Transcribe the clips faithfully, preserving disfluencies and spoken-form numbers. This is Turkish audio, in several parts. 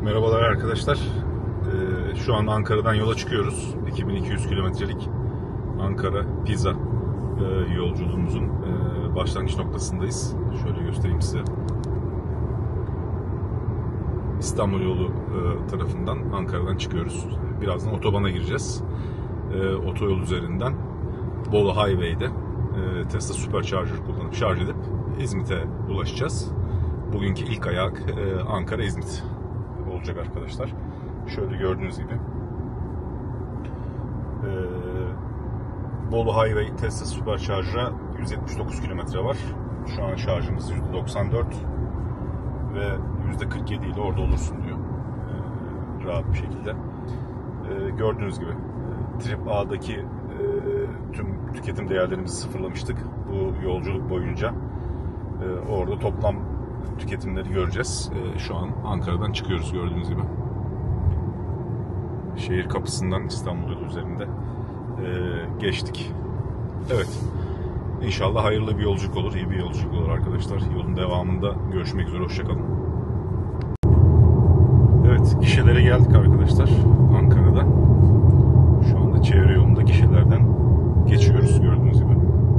Merhabalar arkadaşlar. Ee, şu an Ankara'dan yola çıkıyoruz. iki bin iki yüz kilometrelik Ankara-Pisa e, yolculuğumuzun e, başlangıç noktasındayız. Şöyle göstereyim size. İstanbul yolu e, tarafından Ankara'dan çıkıyoruz. Birazdan otobana gireceğiz. E, otoyol üzerinden Bolu Highway'de e, Tesla Supercharger kullanıp şarj edip İzmit'e ulaşacağız. Bugünkü ilk ayak e, Ankara-İzmit olacak arkadaşlar. Şöyle gördüğünüz gibi e, Bolu Highway Tesla Supercharger'a yüz yetmiş dokuz kilometre var. Şu an şarjımız yüzde doksan dört ve yüzde kırk yedi ile orada olursun diyor. E, rahat bir şekilde. E, gördüğünüz gibi e, Trip A'daki e, tüm tüketim değerlerimizi sıfırlamıştık bu yolculuk boyunca. E, orada toplam tüketimleri göreceğiz. E, şu an Ankara'dan çıkıyoruz gördüğünüz gibi. Şehir kapısından İstanbul yolu üzerinde e, geçtik. Evet. İnşallah hayırlı bir yolculuk olur, iyi bir yolculuk olur arkadaşlar. Yolun devamında görüşmek üzere, hoşçakalın. Evet, gişelere geldik arkadaşlar Ankara'da. Şu anda çevre yolunda gişelerden geçiyoruz gördüğünüz gibi.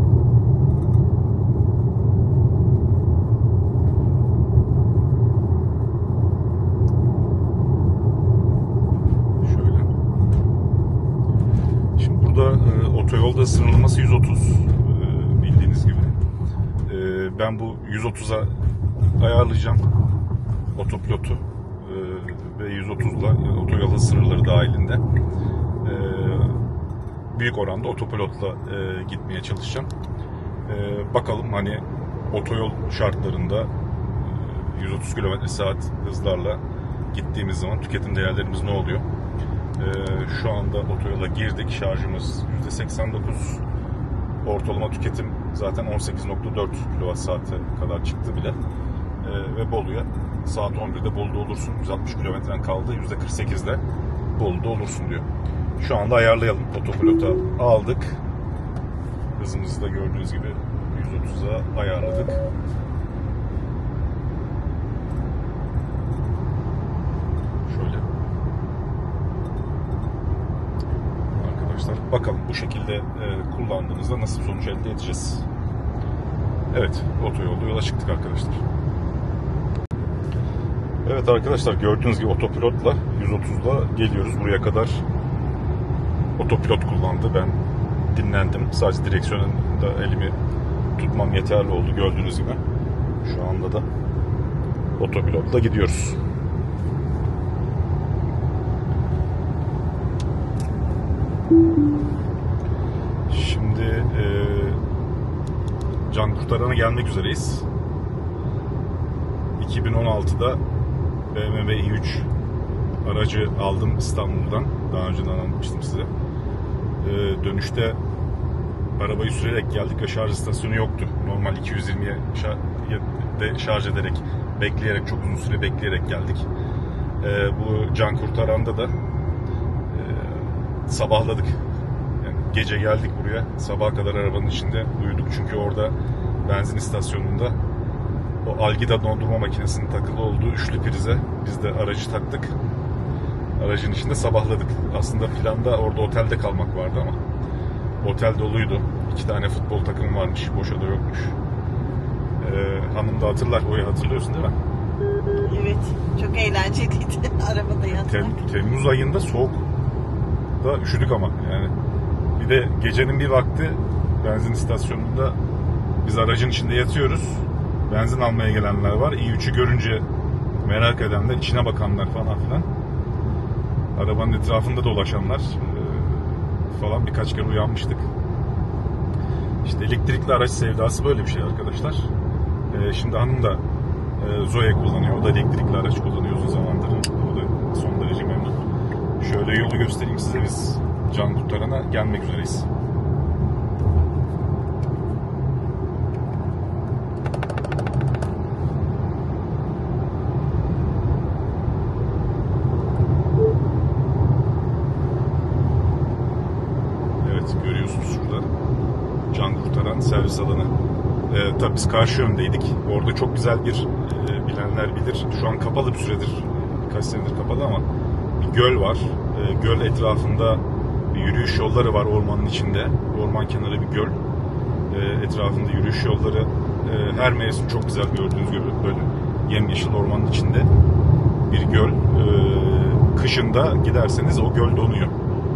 Şöyle. Şimdi burada e, otoyolda sınırlaması yüz otuz e, bildiğiniz gibi. E, ben bu yüz otuza ayarlayacağım otopilotu e, ve yüz otuzla yani otoyol sınırları dahilinde e, büyük oranda otopilotla e, gitmeye çalışacağım. E, bakalım hani otoyol şartlarında e, yüz otuz kilometre saat hızlarla gittiğimiz zaman tüketim değerlerimiz ne oluyor? E, şu anda otoyola girdik. Şarjımız yüzde seksen dokuz. Ortalama tüketim zaten on sekiz nokta dört kilowatt saate kadar çıktı bile. E, ve Bolu'ya saat on birde Bolu'da olursun. yüz altmış kilometren kaldı. yüzde kırk sekizde Bolu'da olursun diyor. Şu anda ayarlayalım. Otopilota aldık. Hızımızı da gördüğünüz gibi yüz otuza ayarladık. Şöyle. Arkadaşlar bakalım bu şekilde e, kullandığınızda nasıl sonuç elde edeceğiz. Evet, otoyolda yola çıktık arkadaşlar. Evet arkadaşlar, gördüğünüz gibi otopilotla yüz otuzla geliyoruz. Buraya kadar otopilot kullandı. Ben dinlendim. Sadece direksiyonunda elimi tutmam yeterli oldu gördüğünüz gibi. Şu anda da otopilotla gidiyoruz. Şimdi e, can kurtarana gelmek üzereyiz. iki bin on altıda B M W i üç aracı aldım İstanbul'dan. Daha önceden anlatmıştım size. Ee, dönüşte arabayı sürerek geldik ve şarj istasyonu yoktu. Normal iki yüz yirmiye de şarj ederek, bekleyerek, çok uzun süre bekleyerek geldik. Ee, bu can kurtaranda da e, sabahladık. Yani gece geldik buraya. Sabaha kadar arabanın içinde uyuduk. Çünkü orada benzin istasyonunda o Algida dondurma makinesinin takılı olduğu üçlü prize biz de aracı taktık. Aracın içinde sabahladık. Aslında planda orada otelde kalmak vardı ama otel doluydu. İki tane futbol takımı varmış. Boşa da yokmuş. Ee, hanım da hatırlar. Oyu hatırlıyorsun değil mi? Evet. Çok eğlenceliydi arabada yatmak. Tem, Temmuz ayında soğuk da üşüdük ama yani. Bir de gecenin bir vakti benzin istasyonunda biz aracın içinde yatıyoruz. Benzin almaya gelenler var. i üçü görünce merak edenler, içine bakanlar falan filan. Arabanın etrafında dolaşanlar e, falan birkaç kere uyanmıştık. İşte elektrikli araç sevdası böyle bir şey arkadaşlar. E, şimdi hanım da e, Zoe kullanıyor. O da elektrikli araç kullanıyor uzun zamandır. O da son derece memnun. Şöyle yolu göstereyim size, biz can kurtarana gelmek üzereyiz. Görüyorsunuz şurada can kurtaran servis alanı. Ee, tabii biz karşı yöndeydik. Orada çok güzel bir e, bilenler bilir. Şu an kapalı bir süredir. kaç senedir kapalı ama bir göl var. E, göl etrafında yürüyüş yolları var ormanın içinde. Orman kenarı bir göl. E, etrafında yürüyüş yolları. E, her mevsim çok güzel, gördüğünüz gibi böyle yemyeşil ormanın içinde bir göl. E, kışında giderseniz o göl donuyor.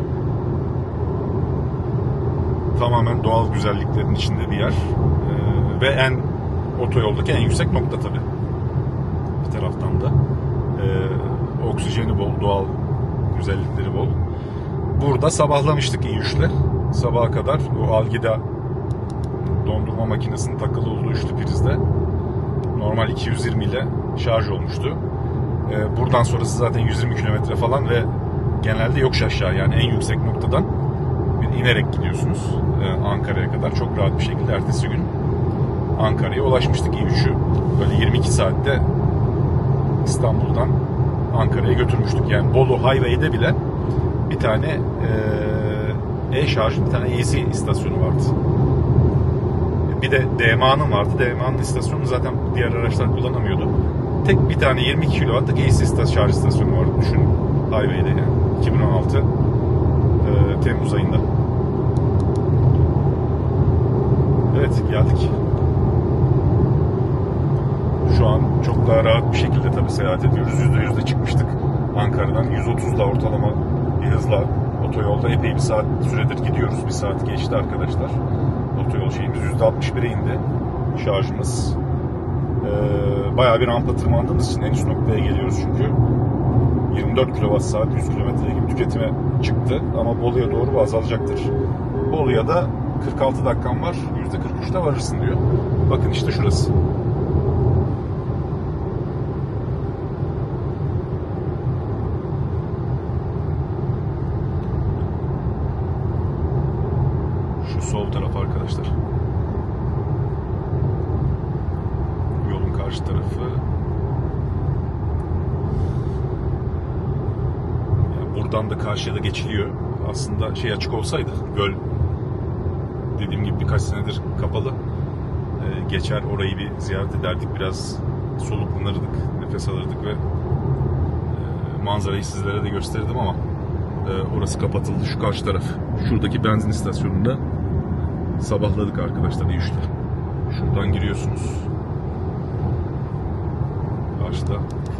Tamamen doğal güzelliklerin içinde bir yer. E, ve en otoyoldaki en yüksek nokta tabii. Bir taraftan da. E, oksijeni bol, doğal güzellikleri bol. Burada sabahlamıştık İ üç'le. Sabaha kadar o Algida dondurma makinesinin takılı olduğu üçlü prizde normal iki yüz yirmi ile şarj olmuştu. Ee, buradan sonrası zaten yüz yirmi kilometre falan ve genelde yokuş aşağı, yani en yüksek noktadan bir inerek gidiyorsunuz ee, Ankara'ya kadar. Çok rahat bir şekilde ertesi gün Ankara'ya ulaşmıştık İ üç'ü. Böyle yirmi iki saatte İstanbul'dan Ankara'ya götürmüştük. Yani Bolu Highway'de bile bir tane e-şarjın, bir tane A C istasyonu vardı. Bir de D M A'nın vardı. D M A'nın istasyonunu zaten diğer araçlar kullanamıyordu. Tek bir tane yirmi iki kilowattlık A C şarj istasyonu vardı. Düşünün. Highway'de yani. iki bin on altı e, Temmuz ayında. Evet, geldik. Şu an çok daha rahat bir şekilde tabii seyahat ediyoruz. yüzde yüz'de çıkmıştık Ankara'dan. yüz otuz'la ortalama bir hızla otoyolda epey bir saat süredir gidiyoruz. Bir saat geçti arkadaşlar. Otoyol şeyimiz yüzde altmış bir'e indi şarjımız. Ee, bayağı bir rampa tırmandığımız için en üst noktaya geliyoruz çünkü. yirmi dört kilowatt saat yüz kilometre gibi tüketime çıktı ama Bolu'ya doğru bu azalacaktır. Bolu'ya da kırk altı dakikan var. yüzde kırk üç'te varırsın diyor. Bakın işte şurası. Sol taraf arkadaşlar. Yolun karşı tarafı. Yani buradan da karşıya da geçiliyor. Aslında şey açık olsaydı, göl dediğim gibi birkaç senedir kapalı. Ee, geçer orayı bir ziyaret ederdik. Biraz soluklanırdık, nefes alırdık ve e, manzarayı sizlere de gösterirdim ama e, orası kapatıldı. Şu karşı taraf. Şuradaki benzin istasyonunda sabahladık arkadaşlar İ üç'te. Şuradan giriyorsunuz. Karşıda.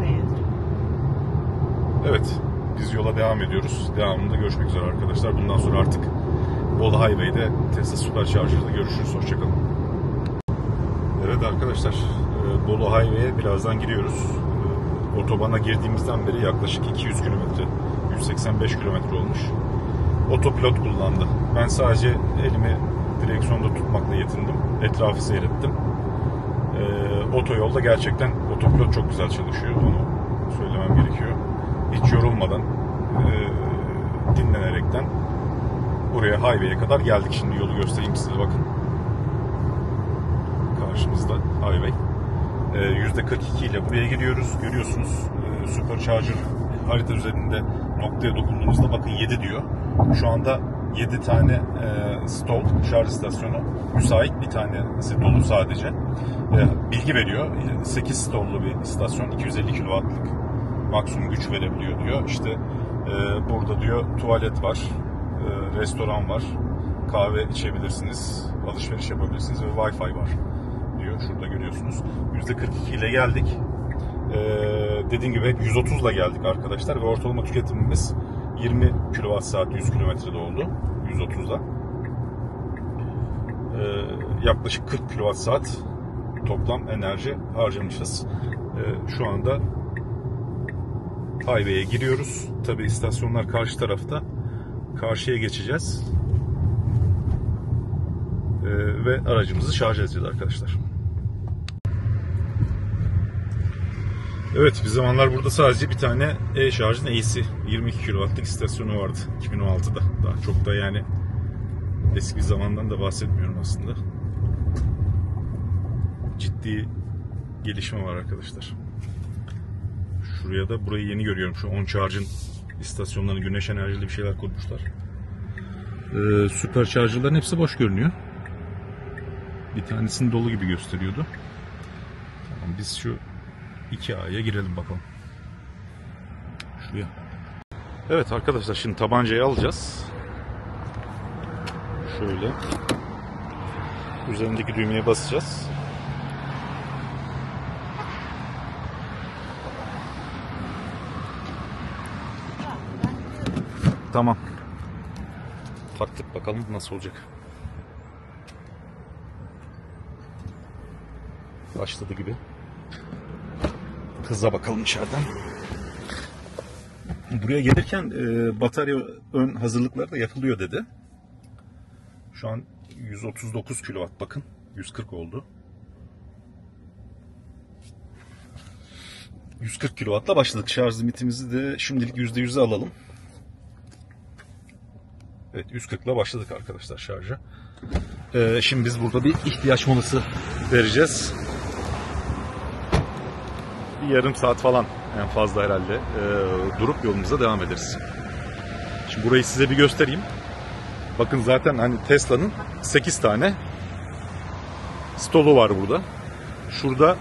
Evet. Biz yola devam ediyoruz. Devamında görüşmek üzere arkadaşlar. Bundan sonra artık Bolu Highway'de Tesla Supercharger'da görüşürüz. Hoşçakalın. Evet arkadaşlar. Bolu Highway'e birazdan giriyoruz. Otobana girdiğimizden beri yaklaşık iki yüz kilometre, yüz seksen beş kilometre olmuş. Otopilot kullandı. Ben sadece elimi direksiyonda tutmakla yetindim. Etrafı seyrettim. Ee, otoyolda gerçekten otopilot çok güzel çalışıyor. Onu söylemem gerekiyor. Hiç yorulmadan, e, dinlenerekten buraya highway'e kadar geldik. Şimdi yolu göstereyim size, bakın. Karşımızda highway. Ee, yüzde kırk iki ile buraya gidiyoruz. Görüyorsunuz e, Supercharger harita üzerinde noktaya dokunduğunuzda bakın yedi diyor. Şu anda yedi tane e, stall şarj istasyonu müsait, bir tanesi dolu sadece. E, bilgi veriyor. sekiz stall'lu bir istasyon, iki yüz elli kilowattlık maksimum güç verebiliyor diyor. İşte e, burada diyor tuvalet var, e, restoran var, kahve içebilirsiniz, alışveriş yapabilirsiniz ve Wi-Fi var diyor. Şurada görüyorsunuz. yüzde kırk iki ile geldik. E, dediğim gibi hep yüz otuz'la geldik arkadaşlar ve ortalama tüketimimiz yirmi kilowatt saat yüz kilometrede oldu. yüz otuz'da. Ee, yaklaşık kırk kilowatt saat toplam enerji harcamışız. Ee, şu anda highway'e giriyoruz. Tabi istasyonlar karşı tarafta. Karşıya geçeceğiz. Ee, ve aracımızı şarj edeceğiz arkadaşlar. Evet, bir zamanlar burada sadece bir tane e-şarjın A C yirmi iki kilowattlık istasyonu vardı iki bin on altı'da. Daha çok da yani eski zamandan da bahsetmiyorum aslında. Ciddi gelişme var arkadaşlar. Şuraya da burayı yeni görüyorum. Şu OnCharge'ın istasyonlarını güneş enerjili bir şeyler kurmuşlar. Ee, Supercharger'ların hepsi boş görünüyor. Bir tanesini dolu gibi gösteriyordu. Tamam, biz şu iki A'ya girelim bakalım. Şuraya. Evet arkadaşlar, şimdi tabancayı alacağız. Şöyle. Üzerindeki düğmeye basacağız. Tamam. Taktık, bakalım nasıl olacak. Başladı gibi. Hızla bakalım içeriden. Buraya gelirken e, batarya ön hazırlıkları da yapılıyor dedi. Şu an yüz otuz dokuz kilowatt, bakın. yüz kırk oldu. yüz kırk kilowattla başladık. Şarj limitimizi de şimdilik yüzde yüz'e alalım. Evet, yüz kırk'la başladık arkadaşlar şarja. Ee, şimdi biz burada bir ihtiyaç molası vereceğiz. Bir yarım saat falan en fazla herhalde ee, durup yolumuza devam ederiz. Şimdi burayı size bir göstereyim. Bakın zaten hani Tesla'nın sekiz tane stolu var burada. Şurada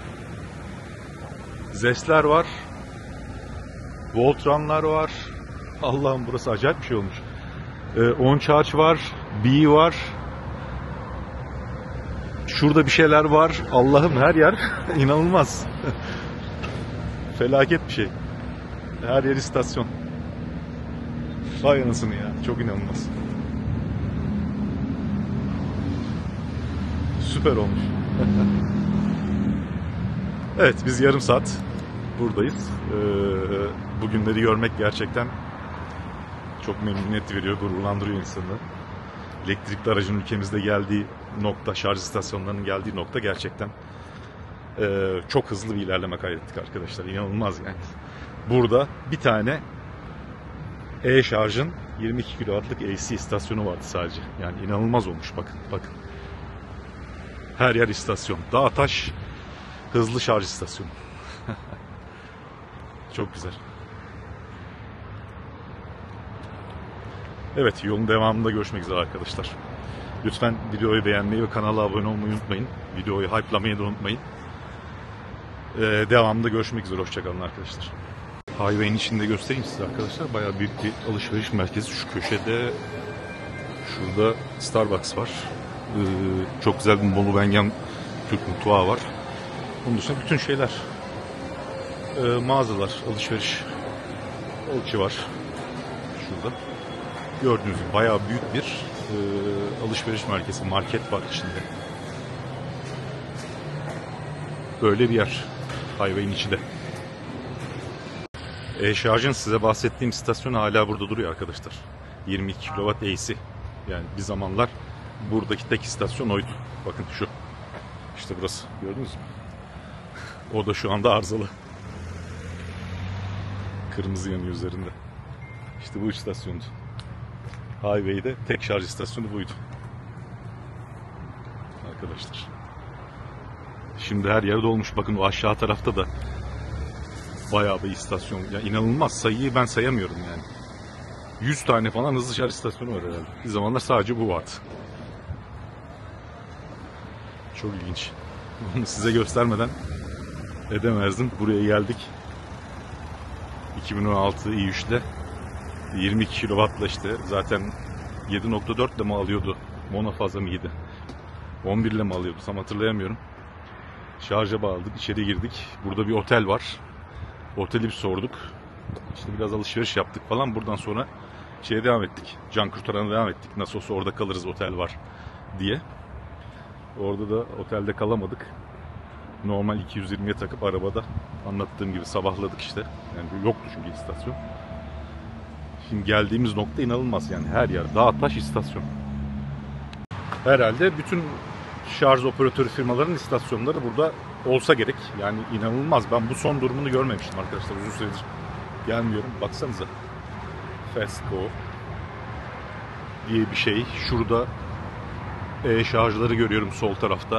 Zest'ler var. Voltran'lar var. Allah'ım, burası acayip bir şey olmuş. Ee, On Charge var. B var. Şurada bir şeyler var. Allah'ım, her yer inanılmaz. Felaket bir şey. Her yer istasyon. Vay anasını ya. Çok inanılmaz. Süper olmuş. Evet, biz yarım saat buradayız. Ee, bugünleri görmek gerçekten çok memnuniyet veriyor, gururlandırıyor insanı. Elektrikli aracın ülkemizde geldiği nokta, şarj istasyonlarının geldiği nokta gerçekten e, çok hızlı bir ilerleme kaydettik arkadaşlar. İnanılmaz yani. Burada bir tane e-şarjın yirmi iki kilowattlık A C istasyonu vardı sadece. Yani inanılmaz olmuş, bakın bakın. Her yer istasyon. Dağtaş hızlı şarj istasyonu. Çok güzel. Evet, yolun devamında görüşmek üzere arkadaşlar. Lütfen videoyu beğenmeyi ve kanala abone olmayı unutmayın. Videoyu hype'lamayı da unutmayın. Ee, devamında görüşmek üzere. Hoşçakalın arkadaşlar. Highway'in içinde göstereyim size arkadaşlar. Bayağı büyük bir alışveriş merkezi. Şu köşede şurada Starbucks var. Ee, çok güzel bir Bolu Bengen Türk mutfağı var. Bunun dışında bütün şeyler. Ee, mağazalar, alışveriş. Olçi var. Şurada. Gördüğünüz gibi bayağı büyük bir e, alışveriş merkezi, market var içinde. Böyle bir yer. Highway'in içinde. E-şarjın size bahsettiğim istasyon hala burada duruyor arkadaşlar. yirmi iki kilowatt A C. Yani bir zamanlar buradaki tek istasyon oydu. Bakın şu. İşte burası. Gördünüz mü? O da şu anda arızalı. Kırmızı yanıyor üzerinde. İşte bu istasyondu. Highway'de tek şarj istasyonu buydu. Arkadaşlar. Şimdi her yer dolmuş. Bakın o aşağı tarafta da bayağı bir istasyon. Ya inanılmaz, sayıyı ben sayamıyorum yani. yüz tane falan hızlı şarj istasyonu var herhalde. Bir zamanlar sadece bu vardı. Çok ilginç. Bunu size göstermeden edemezdim. Buraya geldik. iki bin on altı i üç'te yirmi iki kilowattla işte zaten yedi nokta dört ile mi alıyordu? Monofaza mıydı? on bir ile mi alıyordu? Tam hatırlayamıyorum. Şarja bağladık, içeri girdik. Burada bir otel var. Oteli bir sorduk. İşte biraz alışveriş yaptık falan. Buradan sonra şeye devam ettik. Can kurtarana devam ettik. Nasıl olsa orada kalırız, otel var diye. Orada da otelde kalamadık. Normal iki yüz yirmiye takıp arabada anlattığım gibi sabahladık işte. Yani yoktu çünkü istasyon. Şimdi geldiğimiz nokta inanılmaz yani, her yer dağ taş istasyon. Herhalde bütün şarj operatörü firmaların istasyonları burada olsa gerek. Yani inanılmaz. Ben bu son durumunu görmemiştim arkadaşlar. Uzun süredir gelmiyorum. Baksanıza. Fastco diye bir şey. Şurada e-şarjları görüyorum sol tarafta.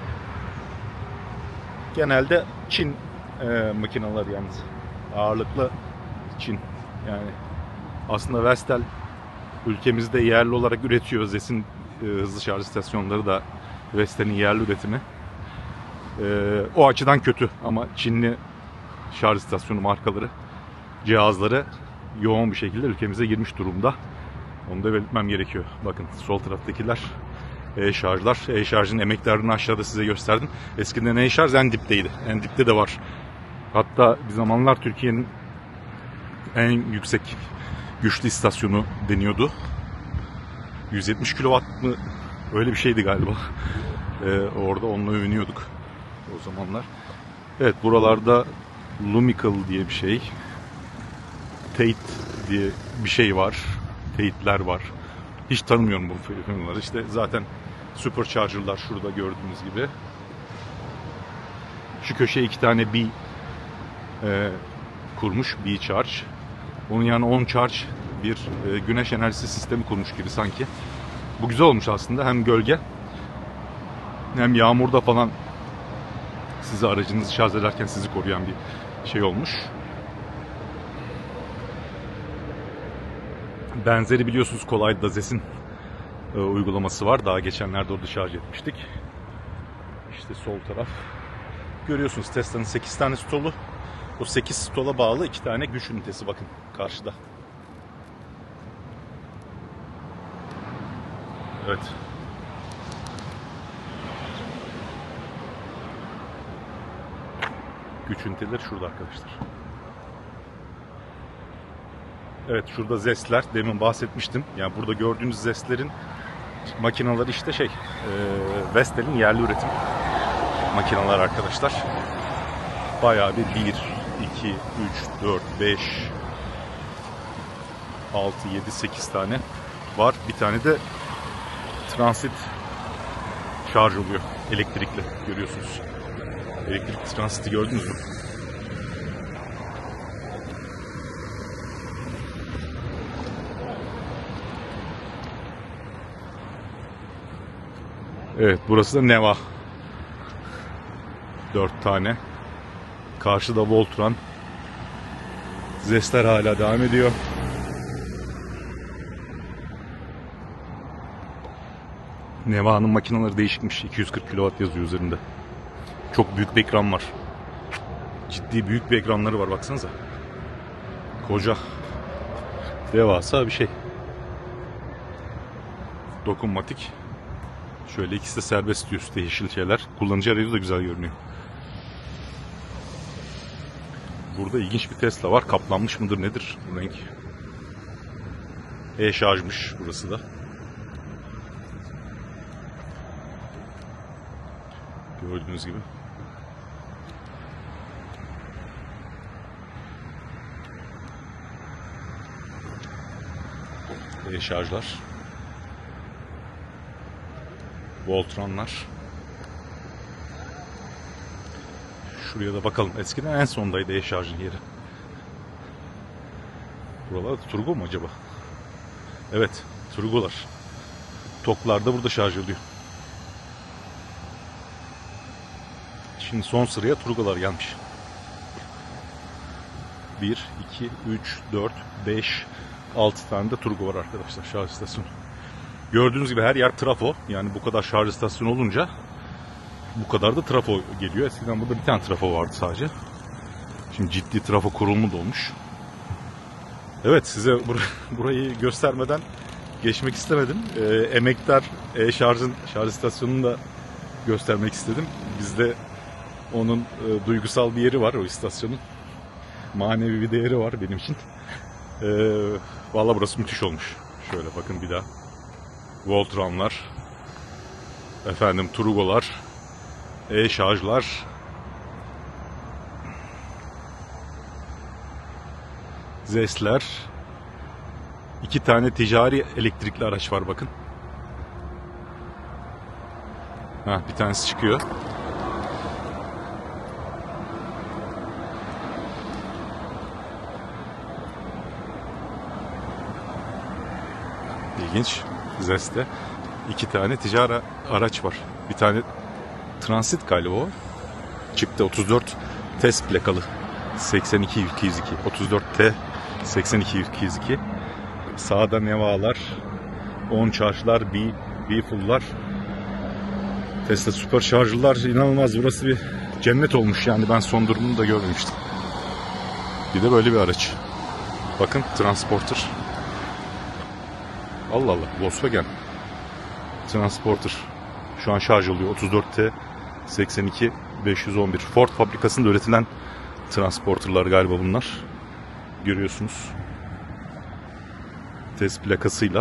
Genelde Çin e, makineler yalnız. Ağırlıklı Çin. Yani aslında Vestel ülkemizde yerli olarak üretiyor. Zes'in e, hızlı şarj istasyonları da Vestel'in yerli üretimi. E, o açıdan kötü ama Çinli şarj istasyonu markaları cihazları yoğun bir şekilde ülkemize girmiş durumda. Onu da belirtmem gerekiyor. Bakın sol taraftakiler e-şarjlar. E-şarjın emeklerini aşağıda size gösterdim. Eskiden e-şarj en dipteydi. En dipte de var. Hatta bir zamanlar Türkiye'nin en yüksek güçlü istasyonu deniyordu. yüz yetmiş kilowatt mı? Öyle bir şeydi galiba. Ee, orada onunla övünüyorduk o zamanlar. Evet, buralarda Lumical diye bir şey. Tate diye bir şey var. Tate'ler var. Hiç tanımıyorum bu firmaları. İşte zaten supercharger'lar şurada gördüğünüz gibi. Şu köşeye iki tane B e, kurmuş. B charge. Onun yani on charge bir e, güneş enerjisi sistemi kurmuş gibi sanki. Bu güzel olmuş aslında. Hem gölge hem yağmurda falan sizi aracınızı şarj ederken sizi koruyan bir şey olmuş. Benzeri biliyorsunuz Kolay Dazes'in e, uygulaması var. Daha geçenlerde orada şarj etmiştik. İşte sol taraf. Görüyorsunuz Tesla'nın sekiz tane stolu. O sekiz stola bağlı iki tane güç ünitesi bakın karşıda. Evet. Güç üniteleri şurada arkadaşlar. Evet, şurada Zest'ler, demin bahsetmiştim. Yani burada gördüğünüz Zest'lerin makineleri işte şey, e, Vestel'in yerli üretim makineler arkadaşlar. Bayağı bir bir, iki, üç, dört, beş, altı, yedi, sekiz tane var. Bir tane de transit şarj oluyor elektrikli, görüyorsunuz. Elektrikli transiti gördünüz mü? Evet, burası da Neva. Dört tane. Karşıda Voltron. Zestler hala devam ediyor. Neva'nın makineleri değişikmiş. iki yüz kırk kilowatt yazıyor üzerinde. Çok büyük bir ekran var. Ciddi büyük bir ekranları var, baksanıza. Koca. Devasa bir şey. Dokunmatik. Şöyle ikisi de serbest diyor, üstte yeşil şeyler. Kullanıcı arayüzü de güzel görünüyor. Burada ilginç bir Tesla var. Kaplanmış mıdır nedir bu renk? E-şarjmış burası da. Gördüğünüz gibi. E-şarjlar. Voltronlar. Şuraya da bakalım. Eskiden en sondaydı e-şarjın yeri. Buralarda Turgo mu acaba? Evet, Turgolar. Toklar da burada şarj ediyor. Şimdi son sıraya Turgolar gelmiş. bir, iki, üç, dört, beş, altı tane de Turgo var arkadaşlar, şarj istasyonu. Gördüğünüz gibi her yer trafo. Yani bu kadar şarj istasyonu olunca bu kadar da trafo geliyor. Eskiden burada bir tane trafo vardı sadece. Şimdi ciddi trafo kurulumu da olmuş. Evet, size bur burayı göstermeden geçmek istemedim. Ee, Emektar e-şarjın şarj istasyonunu da göstermek istedim. Bizde onun e, duygusal bir yeri var, o istasyonun. Manevi bir değeri var benim için. Ee, Vallahi burası müthiş olmuş. Şöyle bakın bir daha. Voltronlar, efendim Turgolar, e-şarjlar, Zest'ler, iki tane ticari elektrikli araç var bakın. Ha, bir tanesi çıkıyor. İlginç. Zest'te iki tane ticari araç var. Bir tane transit galiba o. Çıktı otuz dört test plakalı. seksen iki iki yüz iki. otuz dört T seksen iki iki yüz iki. Sağda Neva'lar, on charge'lar, B, B full'lar. Tesla süper şarjlılar, inanılmaz. Burası bir cennet olmuş yani, ben son durumunu da görmemiştim. Bir de böyle bir araç. Bakın Transporter. Allah Allah, Volkswagen Transporter. Şu an şarj oluyor. otuz dört T seksen iki beş yüz on bir. Ford fabrikasında üretilen Transporter'lar galiba bunlar. Görüyorsunuz. Test plakasıyla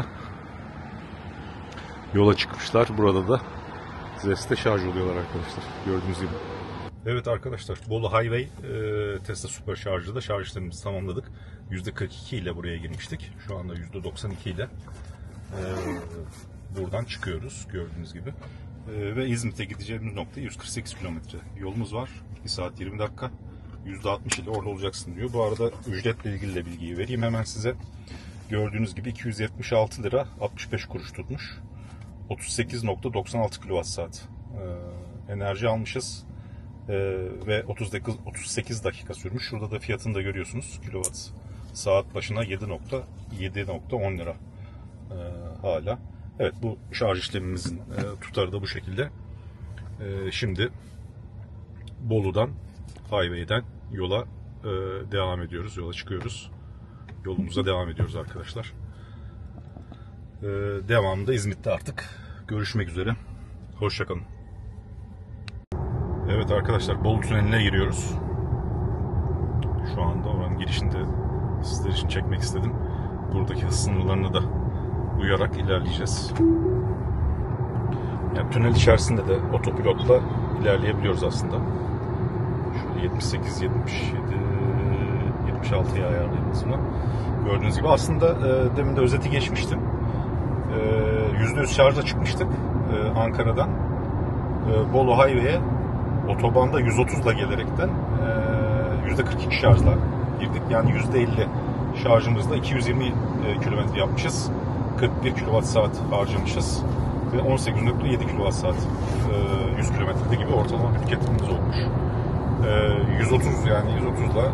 yola çıkmışlar. Burada da Zest'te şarj oluyorlar arkadaşlar. Gördüğünüz gibi. Evet arkadaşlar, Bolu Highway e, Tesla Supercharger'da şarj işlemimizi tamamladık. yüzde kırk iki ile buraya girmiştik. Şu anda yüzde doksan iki ile e, buradan çıkıyoruz gördüğünüz gibi. E, ve İzmit'e gideceğimiz nokta yüz kırk sekiz kilometre yolumuz var. bir saat yirmi dakika. yüzde altmış ile orada olacaksın diyor. Bu arada ücretle ilgili de bilgiyi vereyim hemen size. Gördüğünüz gibi iki yüz yetmiş altı lira altmış beş kuruş tutmuş. otuz sekiz nokta doksan altı kilowatt saat e, enerji almışız. Ee, ve otuz sekiz dakika sürmüş. Şurada da fiyatını da görüyorsunuz. Kilowatt saat başına yedi nokta on lira ee, hala. Evet, bu şarj işlemimizin e, tutarı da bu şekilde. E, şimdi Bolu'dan, Highway'den yola e, devam ediyoruz. Yola çıkıyoruz. Yolumuza devam ediyoruz arkadaşlar. E, devamında İzmit'te artık görüşmek üzere. Hoşça kalın. Evet arkadaşlar, Bolu Tüneli'ne giriyoruz. Şu anda oranın girişinde sizler için çekmek istedim. Buradaki hız sınırlarını da uyarak ilerleyeceğiz. Yani tünel içerisinde de otopilotla ilerleyebiliyoruz aslında. Şöyle yetmiş sekiz yetmiş yedi yetmiş altıya ayarlayalım hızını. Gördüğünüz gibi aslında e, demin de özeti geçmiştim. E, yüzde yüz şarjla çıkmıştık e, Ankara'dan. E, Bolu Highway'e otobanda yüz otuzla gelerekten yüzde kırk iki şarjla girdik. Yani yüzde elli şarjımızda iki yüz yirmi kilometre yapmışız. kırk bir kilowatt saat harcamışız. Ve on sekiz nokta yedi kilowatt saat yüz kilometrede gibi ortalama bir tüketimimiz olmuş. yüz otuz yani yüz otuzla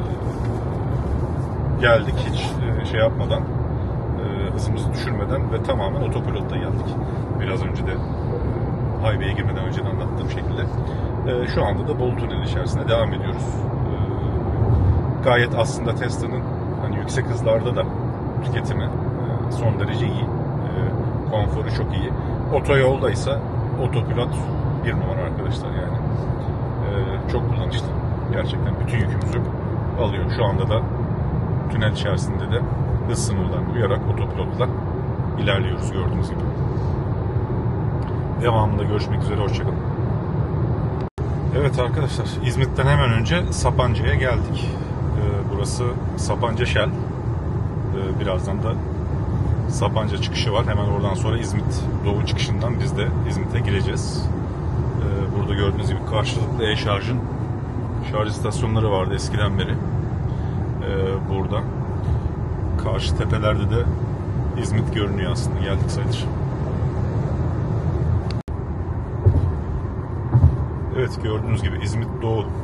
geldik hiç şey yapmadan, hızımızı düşürmeden ve tamamen otopilotla geldik. Biraz önce de Highway'e girmeden önce de anlattığım şekilde. Ee, şu anda da Bolu Tüneli içerisinde devam ediyoruz. Ee, gayet aslında Tesla'nın hani yüksek hızlarda da tüketimi e, son derece iyi. E, konforu çok iyi. Otoyoldaysa otopilot bir numara arkadaşlar yani. E, çok kullanışlı. Gerçekten bütün yükümüzü alıyor. Şu anda da tünel içerisinde de hız sınırlarını uyarak otopilotla ilerliyoruz gördüğünüz gibi. Devamında görüşmek üzere. Hoşçakalın. Evet arkadaşlar, İzmit'ten hemen önce Sapanca'ya geldik. Ee, burası Sapanca Shell. Ee, birazdan da Sapanca çıkışı var. Hemen oradan sonra İzmit Doğu çıkışından biz de İzmit'e gireceğiz. Ee, burada gördüğünüz gibi karşılıklı e-şarjın şarj istasyonları vardı eskiden beri. Ee, burada. Karşı tepelerde de İzmit görünüyor aslında. Geldik sayılır. Evet, gördüğünüz gibi İzmit Doğu e,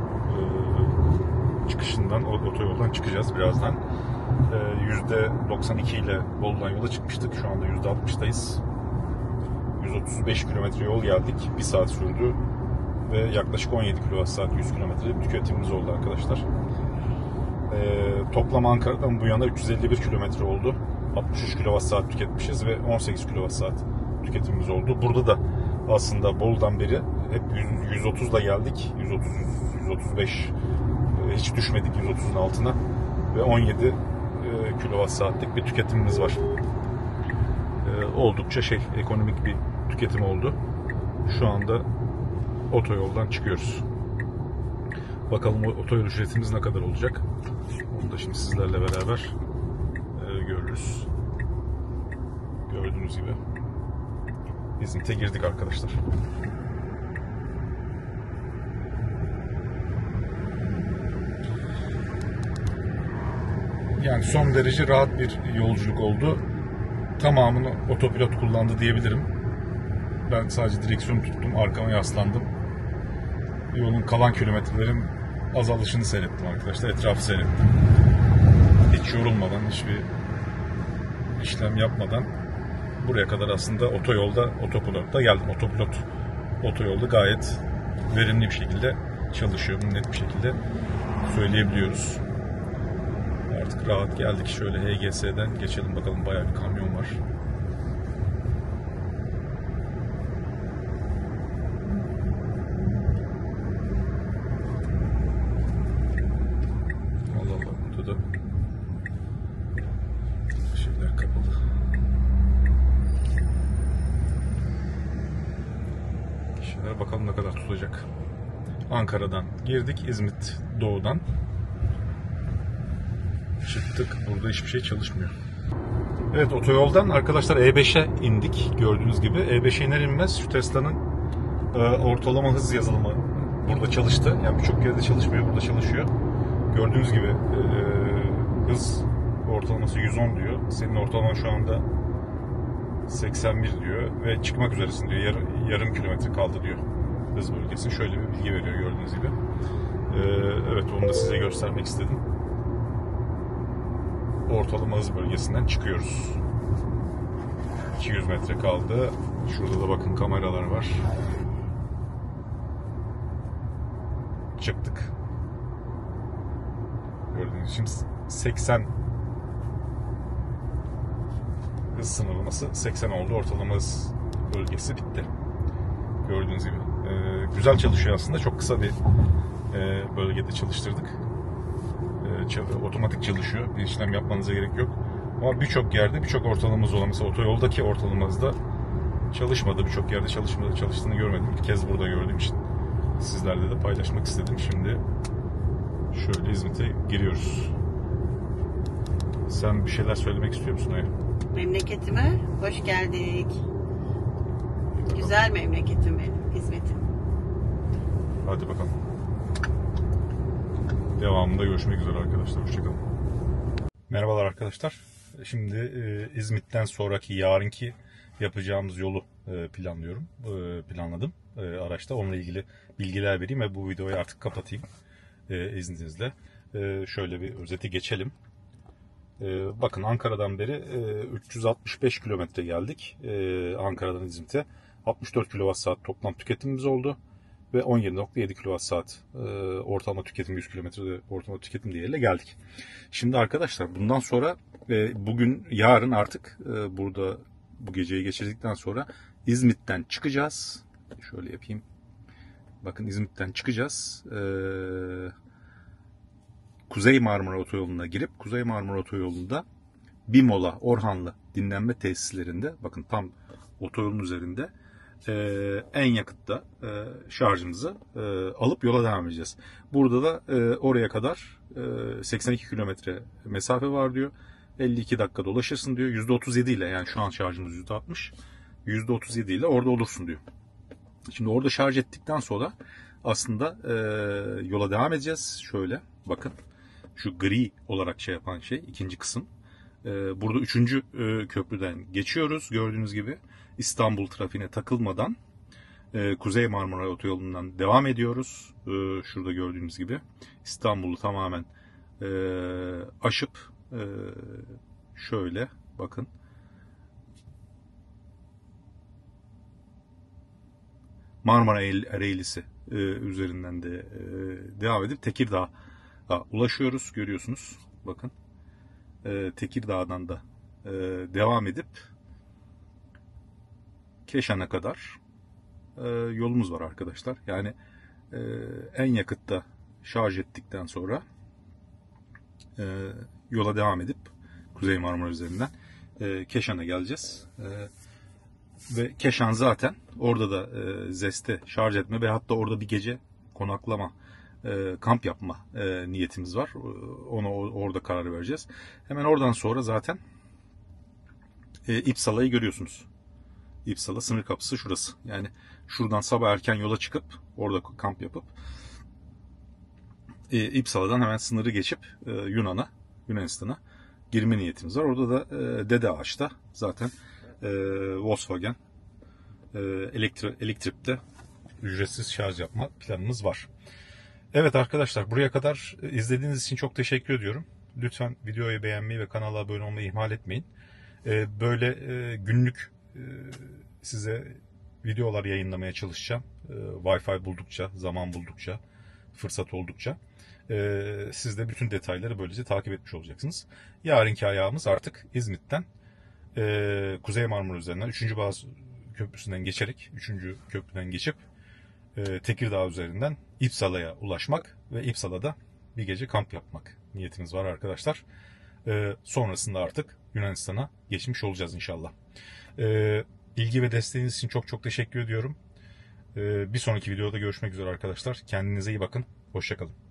çıkışından, otoyoldan çıkacağız birazdan. E, yüzde doksan iki ile Bolu'dan yola çıkmıştık. Şu anda yüzde altmıştayız. yüz otuz beş kilometre yol geldik. bir saat sürdü. Ve yaklaşık on yedi kilowatt saat yüz kilometre bir tüketimimiz oldu arkadaşlar. E, toplam Ankara'dan bu yana üç yüz elli bir kilometre oldu. altmış üç kilowatt saat tüketmişiz ve on sekiz kilowatt saat tüketimimiz oldu. Burada da aslında Bolu'dan beri hep yüz otuzla geldik. yüz otuz yüz otuz beş hiç düşmedik yüz otuzun altına ve on yedi kilowatt saatlik bir tüketimimiz var. Oldukça şey ekonomik bir tüketim oldu. Şu anda otoyoldan çıkıyoruz. Bakalım otoyol ücretimiz ne kadar olacak? Onu da şimdi sizlerle beraber görürüz. Gördüğünüz gibi İzmit'e girdik arkadaşlar. Yani son derece rahat bir yolculuk oldu. Tamamını otopilot kullandı diyebilirim. Ben sadece direksiyonu tuttum, arkama yaslandım. Yolun kalan kilometrelerin azalışını seyrettim arkadaşlar. Etrafı seyrettim. Hiç yorulmadan, hiçbir işlem yapmadan buraya kadar aslında otoyolda, otopilotta geldim. Otopilot otoyolda gayet verimli bir şekilde çalışıyor. Net bir şekilde söyleyebiliyoruz. artık rahat geldik. Şöyle H G S'den geçelim bakalım, bayağı bir kamyon var. Allah Allah, burada da şeyler kapalı. Şeyler bakalım ne kadar tutacak. Ankara'dan girdik, İzmit doğudan çıktık. Burada hiçbir şey çalışmıyor. Evet, otoyoldan arkadaşlar E beşe indik. Gördüğünüz gibi E beşe iner inmez şu Tesla'nın e, ortalama hız yazılımı burada çalıştı. Yani birçok yerde çalışmıyor, burada çalışıyor. Gördüğünüz gibi e, hız ortalaması yüz on diyor. Senin ortalaman şu anda seksen bir diyor ve çıkmak üzeresin diyor. Yar, yarım kilometre kaldı diyor hız bölgesi. Şöyle bir bilgi veriyor gördüğünüz gibi. E, evet, onu da size göstermek istedim. Ortalama hız bölgesinden çıkıyoruz. iki yüz metre kaldı. Şurada da bakın kameralar var. Çıktık. Gördüğünüz gibi seksen hız sınırlaması seksen oldu. Ortalama hız bölgesi bitti. Gördüğünüz gibi. Ee, güzel çalışıyor aslında. Çok kısa bir e, bölgede çalıştırdık. Otomatik çalışıyor. Bir işlem yapmanıza gerek yok. Ama birçok yerde birçok ortalamamız olan, mesela otoyoldaki ortalamamızda çalışmadı. Birçok yerde çalışmadı, çalıştığını görmedim. İlk kez burada gördüğüm için sizlerle de paylaşmak istedim. Şimdi şöyle İzmit'e giriyoruz. Sen bir şeyler söylemek istiyor musun Aya? Memleketime hoş geldik. Güzel memleketim benim, İzmit'im. Hadi bakalım. Devamında görüşmek üzere arkadaşlar. Hoşçakalın. Merhabalar arkadaşlar. Şimdi e, İzmit'ten sonraki yarınki yapacağımız yolu e, planlıyorum. E, planladım e, araçta. Onunla ilgili bilgiler vereyim ve bu videoyu artık kapatayım e, izninizle. E, şöyle bir özeti geçelim. E, bakın Ankara'dan beri e, üç yüz altmış beş kilometre geldik. E, Ankara'dan İzmit'e. altmış dört kilowatt saat toplam tüketimimiz oldu. Ve on yedi nokta yedi kilowatt saat e, ortalama tüketim, yüz kilometrede ortalama tüketim değeriyle geldik. Şimdi arkadaşlar bundan sonra e, bugün yarın artık e, burada bu geceyi geçirdikten sonra İzmit'ten çıkacağız. Şöyle yapayım. Bakın İzmit'ten çıkacağız. E, Kuzey Marmara Otoyolu'na girip Kuzey Marmara Otoyolu'nda Bimola, Orhanlı dinlenme tesislerinde, bakın tam otoyolun üzerinde, Ee, en yakıtta e, şarjımızı e, alıp yola devam edeceğiz. Burada da e, oraya kadar e, seksen iki kilometre mesafe var diyor. elli iki dakika dolaşırsın diyor. yüzde otuz yedi ile, yani şu an şarjımız yüzde altmış. yüzde otuz yedi ile orada olursun diyor. Şimdi orada şarj ettikten sonra aslında e, yola devam edeceğiz. Şöyle bakın. Şu gri olarak şey yapan şey ikinci kısım. E, burada üçüncü e, köprüden geçiyoruz. Gördüğünüz gibi İstanbul trafiğine takılmadan e, Kuzey Marmara Otoyolu'ndan devam ediyoruz. E, şurada gördüğünüz gibi İstanbul'u tamamen e, aşıp e, şöyle bakın Marmara Ereğlisi e, üzerinden de e, devam edip Tekirdağ'a ulaşıyoruz. Görüyorsunuz bakın e, Tekirdağ'dan da e, devam edip Keşan'a kadar e, yolumuz var arkadaşlar. Yani e, en yakıtta şarj ettikten sonra e, yola devam edip Kuzey Marmara üzerinden e, Keşan'a geleceğiz. E, ve Keşan zaten orada da e, Zest'e şarj etme ve hatta orada bir gece konaklama, e, kamp yapma e, niyetimiz var. Ona orada karar vereceğiz. Hemen oradan sonra zaten e, İpsala'yı görüyorsunuz. İpsala sınır kapısı şurası. Yani şuradan sabah erken yola çıkıp orada kamp yapıp e, İpsala'dan hemen sınırı geçip e, Yunan'a, Yunanistan'a girme niyetimiz var. Orada da e, Dede Ağaç'ta zaten e, Volkswagen e, elektri, elektrikte ücretsiz şarj yapma planımız var. Evet arkadaşlar, buraya kadar izlediğiniz için çok teşekkür ediyorum. Lütfen videoyu beğenmeyi ve kanala abone olmayı ihmal etmeyin. E, böyle e, günlük size videolar yayınlamaya çalışacağım. Wi-Fi buldukça, zaman buldukça, fırsat oldukça. Ee, siz de bütün detayları böylece takip etmiş olacaksınız. Yarınki ayağımız artık İzmit'ten e, Kuzey Marmara üzerinden üçüncü Boğaz Köprüsü'nden geçerek, üçüncü köprüden geçip e, Tekirdağ üzerinden İpsala'ya ulaşmak ve İpsala'da bir gece kamp yapmak niyetimiz var arkadaşlar. E, sonrasında artık Yunanistan'a geçmiş olacağız inşallah. E, ilgi ve desteğiniz için çok çok teşekkür ediyorum. E, bir sonraki videoda görüşmek üzere arkadaşlar. Kendinize iyi bakın. Hoşça kalın.